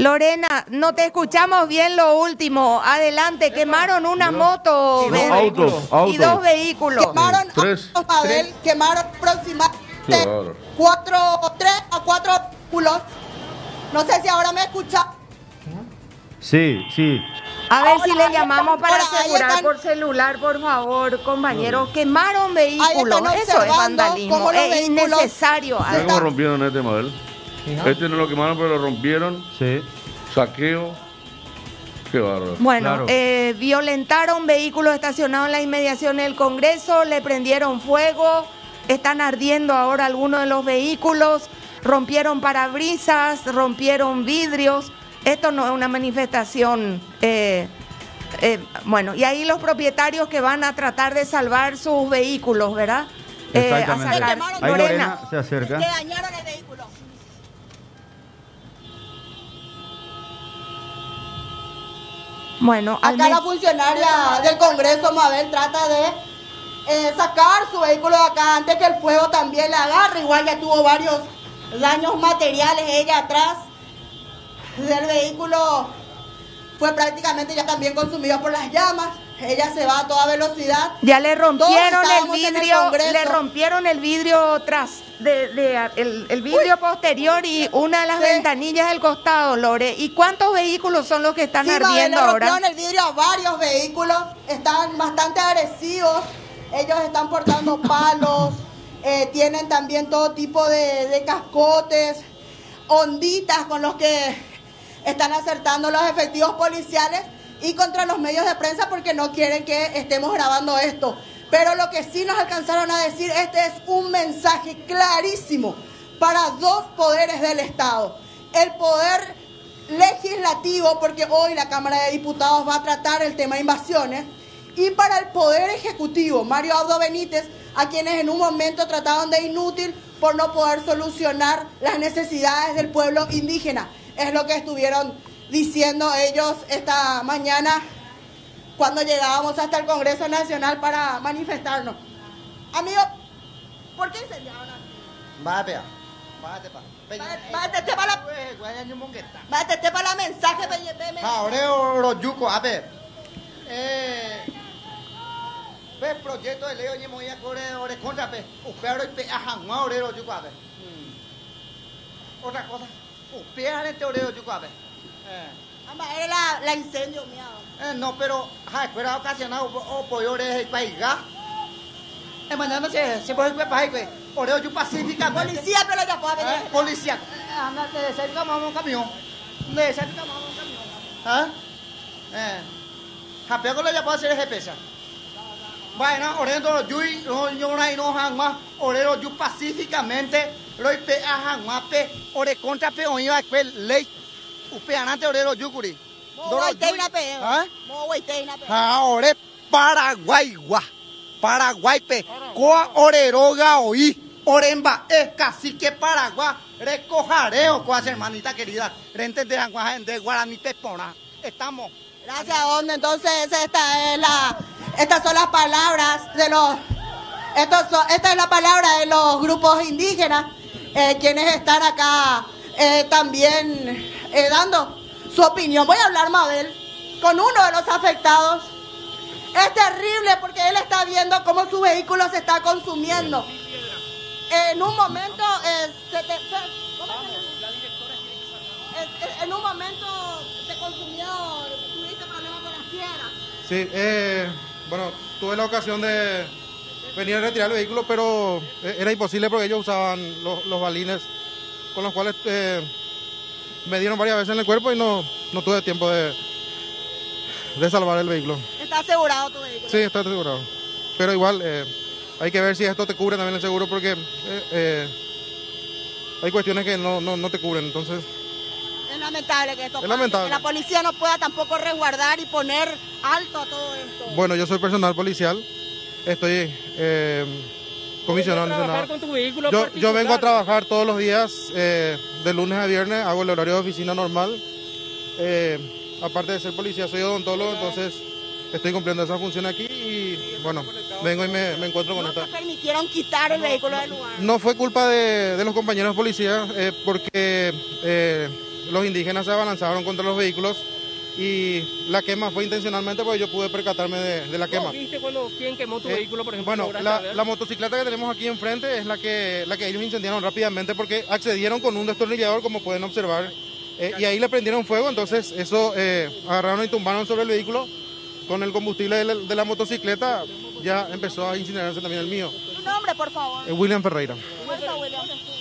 Lorena, no te escuchamos bien lo último. Adelante, quemaron una moto y dos vehículos. Quemaron Tres. quemaron aproximadamente 3 a 4 vehículos. No sé si ahora me escucha. Sí, sí. A ver si le llamamos para Ahora, ahí asegurar están. por celular, por favor, compañeros. Quemaron vehículos. Ahí están Eso es observando vandalismo. cómo los Es vehículos innecesario. ¿Sabes cómo rompieron este, Mabel? Este no lo quemaron, pero lo rompieron. Sí. Saqueo. Qué bárbaro. Bueno, Claro. violentaron vehículos estacionados en la inmediación del Congreso, le prendieron fuego, están ardiendo ahora algunos de los vehículos, rompieron parabrisas, rompieron vidrios. Esto no es una manifestación. Bueno, y ahí los propietarios que van a tratar de salvar sus vehículos, ¿verdad? Exactamente. A sacar. Ahí Lorena. Lorena se acerca. que dañaron el vehículo. Bueno, Acá la funcionaria del Congreso, Mabel, trata de sacar su vehículo de acá antes que el fuego también le agarre. Igual ya tuvo varios daños materiales ella atrás del vehículo. Fue prácticamente ya también consumido por las llamas. Ella se va a toda velocidad. ya le rompieron el estábamos en el vidrio, Congreso. le rompieron el vidrio tras, el vidrio posterior y una de las Sí. ventanillas del costado, Lore. ¿Y cuántos vehículos son los que están Sí, Mabel, ardiendo le ahora? rompieron el vidrio a varios vehículos. Están bastante agresivos. Ellos están portando palos. Tienen también todo tipo de cascotes, onditas con los que están acertando los efectivos policiales y contra los medios de prensa porque no quieren que estemos grabando esto. Pero lo que sí nos alcanzaron a decir, este es un mensaje clarísimo para dos poderes del Estado. El poder legislativo, porque hoy la Cámara de Diputados va a tratar el tema de invasiones, y para el poder ejecutivo, Mario Abdo Benítez, a quienes en un momento trataron de inútil por no poder solucionar las necesidades del pueblo indígena. Es lo que estuvieron diciendo ellos esta mañana cuando llegábamos hasta el Congreso Nacional para manifestarnos. Amigos, ¿por qué incendiaron así? Bájate Bájate para la mensaje. Ahora Royuco, a ver. Ve proyecto de ley oye muy ore contra pe. Pero pe ajangua ore Royuco, a ver. Otra cosa. Upear este ore Royuco, a ver. Era la incendio, miado. No, pero fuera ocasionado o por ore paiga. Mañana se puede pegar, güey. Ore Royuco pacífica. Policía, pero ya puede venir. Policía. Anda de cerca más un camión. De cerca más un camión. ¿Ah? Japea con la ya puede hacer GPS. Bueno, orero yui, no hangma, orero yu pacíficamente, lo ipe a hangma pe, ore contra pe oño a ley, upe anante orero yukuri. Ore Paraguay gua, Paraguay pe, coa orero gaoi, oremba cacique Paraguay, recojareo coas hermanita querida, reentenderán coas gente guaraní pepona, estamos. Gracias, Onda. Entonces, estas son las palabras de los... esta es la palabra de los grupos indígenas, quienes están acá también dando su opinión. Voy a hablar, Mabel, con uno de los afectados. Es terrible porque él está viendo cómo su vehículo se está consumiendo. En un momento... en un momento se consumió... Sí, bueno, tuve la ocasión de venir a retirar el vehículo, pero era imposible porque ellos usaban los balines con los cuales me dieron varias veces en el cuerpo y no tuve tiempo de salvar el vehículo. ¿Está asegurado tu vehículo? Sí, está asegurado. Pero igual hay que ver si esto te cubre también el seguro porque hay cuestiones que no te cubren, entonces... Es lamentable que esto pase, lamentable. que la policía no pueda tampoco resguardar y poner alto a todo esto. Bueno, yo soy personal policial, estoy comisionado en el Senado. Con tu vehículo Yo vengo a trabajar todos los días, de lunes a viernes, hago el horario de oficina normal. Aparte de ser policía, soy odontólogo, entonces estoy cumpliendo esa función aquí y bueno, vengo y me encuentro con esta. ¿No te permitieron quitar el vehículo del lugar? No fue culpa de los compañeros de policía, porque los indígenas se abalanzaron contra los vehículos y la quema fue intencionalmente porque yo pude percatarme de la quema. ¿Viste quién quemó tu vehículo, por ejemplo? Bueno, la motocicleta que tenemos aquí enfrente es la que ellos incendiaron rápidamente porque accedieron con un destornillador, como pueden observar, y ahí le prendieron fuego, entonces eso agarraron y tumbaron sobre el vehículo. Con el combustible de la motocicleta ya empezó a incinerarse también el mío. ¿Tu nombre, por favor? William Ferreira. ¿Cómo está, William?